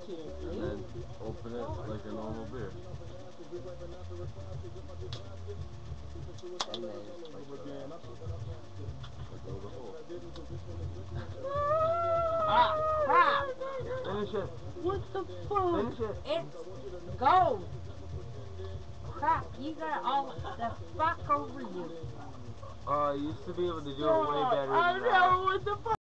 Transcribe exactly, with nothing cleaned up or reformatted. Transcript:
and then open it like a normal beer. And then like the rest. Like a little hole. Ah, crap! Finish it. What the fuck? Finish it. It's gold. Crap, you got all the fuck over you. Uh, I used to be able to do it way Stop. better I than know that. what the fuck.